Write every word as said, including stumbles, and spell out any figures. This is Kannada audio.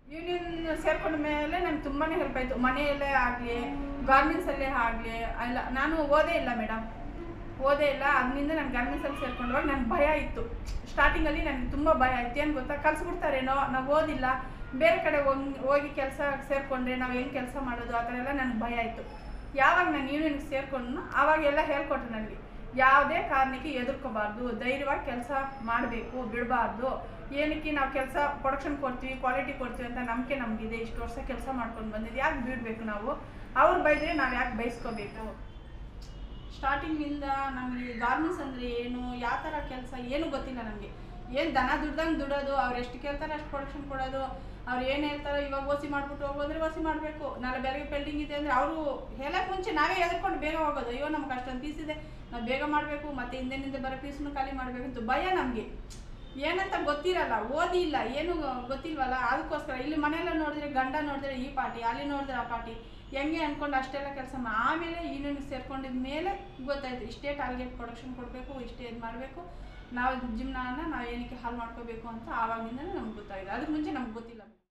ಯೂನಿಯನ್ ಸೇರ್ಕೊಂಡ ಮೇಲೆ ನನಗೆ ತುಂಬಾ ಹೆಲ್ಪ್ ಆಯಿತು. ಮನೆಯಲ್ಲೇ ಆಗಲಿ, ಗಾರ್ಮೆಂಟ್ಸಲ್ಲೇ ಆಗಲಿ. ಇಲ್ಲ, ನಾನು ಓದೇ ಇಲ್ಲ ಮೇಡಮ್, ಓದೇ ಇಲ್ಲ. ಅದರಿಂದ ನಾನು ಗಾರ್ಮೆಂಟ್ಸಲ್ಲಿ ಸೇರ್ಕೊಂಡವಾಗ ನನಗೆ ಭಯ ಇತ್ತು. ಸ್ಟಾರ್ಟಿಂಗಲ್ಲಿ ನನಗೆ ತುಂಬ ಭಯ ಆಯಿತು. ಏನು ಗೊತ್ತಾ, ಕಲಿಸ್ಬಿಡ್ತಾರೇನೋ, ನಾವು ಓದಿಲ್ಲ, ಬೇರೆ ಕಡೆ ಹೋಗಿ ಹೋಗಿ ಕೆಲಸ ಸೇರಿಕೊಂಡ್ರೆ ನಾವು ಹೆಂಗೆ ಕೆಲಸ ಮಾಡೋದು, ಆ ಥರ ಎಲ್ಲ ನನಗೆ ಭಯ ಆಯಿತು. ಯಾವಾಗ ನಾನು ಯೂನಿಯನ್ಗೆ ಸೇರಿಕೊಂಡು ಆವಾಗೆಲ್ಲ ಹೇಳ್ಕೊಟ್ರು ನನಗೆ, ಯಾವುದೇ ಕಾರಣಕ್ಕೆ ಹೆದರ್ಕೋಬಾರ್ದು, ಧೈರ್ಯವಾಗಿ ಕೆಲಸ ಮಾಡಬೇಕು, ಬಿಡಬಾರ್ದು. ಏನಕ್ಕೆ ನಾವು ಕೆಲಸ ಪ್ರೊಡಕ್ಷನ್ ಕೊಡ್ತೀವಿ, ಕ್ವಾಲಿಟಿ ಕೊಡ್ತೀವಿ ಅಂತ ನಂಬಿಕೆ ನಮಗಿದೆ. ಇಷ್ಟು ವರ್ಷ ಕೆಲಸ ಮಾಡ್ಕೊಂಡು ಬಂದಿದ್ದು, ಯಾಕೆ ಬಿಡಬೇಕು ನಾವು? ಅವ್ರು ಬೈದರೆ ನಾವು ಯಾಕೆ ಬಯಸ್ಕೋಬೇಕು? ಸ್ಟಾರ್ಟಿಂಗಿಂದ ನಮಗೆ ಗಾರ್ಮೆಂಟ್ಸ್ ಅಂದರೆ ಏನು, ಯಾವ ಥರ ಕೆಲಸ ಏನು ಗೊತ್ತಿಲ್ಲ ನಮಗೆ. ಏನು ದನ ದುಡ್ದಂಗೆ ದುಡೋದು, ಅವ್ರು ಎಷ್ಟು ಕೇಳ್ತಾರೆ ಅಷ್ಟು ಪ್ರೊಡಕ್ಷನ್ ಕೊಡೋದು. ಅವ್ರು ಏನು ಹೇಳ್ತಾರೆ, ಇವಾಗ ಓಸಿ ಮಾಡಿಬಿಟ್ಟು ಹೋಗೋದ್ರೆ ಓಸಿ ಮಾಡಬೇಕು, ನಾಳೆ ಬೆಳಗ್ಗೆ ಪೆಂಡಿಂಗ್ ಇದೆ ಅಂದರೆ ಅವರು ಹೇಳೋಕ್ಕೆ ಮುಂಚೆ ನಾವೇ ಎದ್ಕೊಂಡು ಬೇಗ ಹೋಗೋದು. ಅಯ್ಯೋ ನಮ್ಗೆ ಅಷ್ಟೊಂದು ಪೀಸ್ ಇದೆ, ನಾವು ಬೇಗ ಮಾಡಬೇಕು, ಮತ್ತು ಹಿಂದಿನಿಂದ ಬರೋ ಪೀಸ್ನು ಖಾಲಿ ಮಾಡಬೇಕಂತ ಭಯ ನಮಗೆ. ಏನಂತ ಗೊತ್ತಿರಲ್ಲ, ಓದಿ ಇಲ್ಲ, ಏನು ಗೊತ್ತಿಲ್ವಲ್ಲ. ಅದಕ್ಕೋಸ್ಕರ ಇಲ್ಲಿ ಮನೆಯಲ್ಲ ನೋಡಿದ್ರೆ ಗಂಡ ನೋಡಿದ್ರೆ ಈ ಪಾರ್ಟಿ, ಅಲ್ಲಿ ನೋಡಿದ್ರೆ ಆ ಪಾರ್ಟಿ, ಹೆಂಗೆ ಅಂದ್ಕೊಂಡು ಅಷ್ಟೆಲ್ಲ ಕೆಲಸ ಮಾ ಆಮೇಲೆ ಯೂನಿಯನ್ಗೆ ಸೇರ್ಕೊಂಡಿದ ಮೇಲೆ ಗೊತ್ತಾಯ್ತು, ಇಷ್ಟೇ ಟಾರ್ಗೆಟ್ ಪ್ರೊಡಕ್ಷನ್ ಕೊಡಬೇಕು, ಇಷ್ಟೇ ಇದು ಮಾಡಬೇಕು, ನಾವು ಜಿಮ್ನ ನಾವು ಏನಕ್ಕೆ ಹಾಳು ಮಾಡ್ಕೋಬೇಕು ಅಂತ ಆವಾಗಿಂದಲೇ ನಮ್ಗೆ ಗೊತ್ತಾಗಿದೆ. ಅದಕ್ಕೆ ಮುಂಚೆ ನಮ್ಗೆ ಗೊತ್ತಿಲ್ಲ.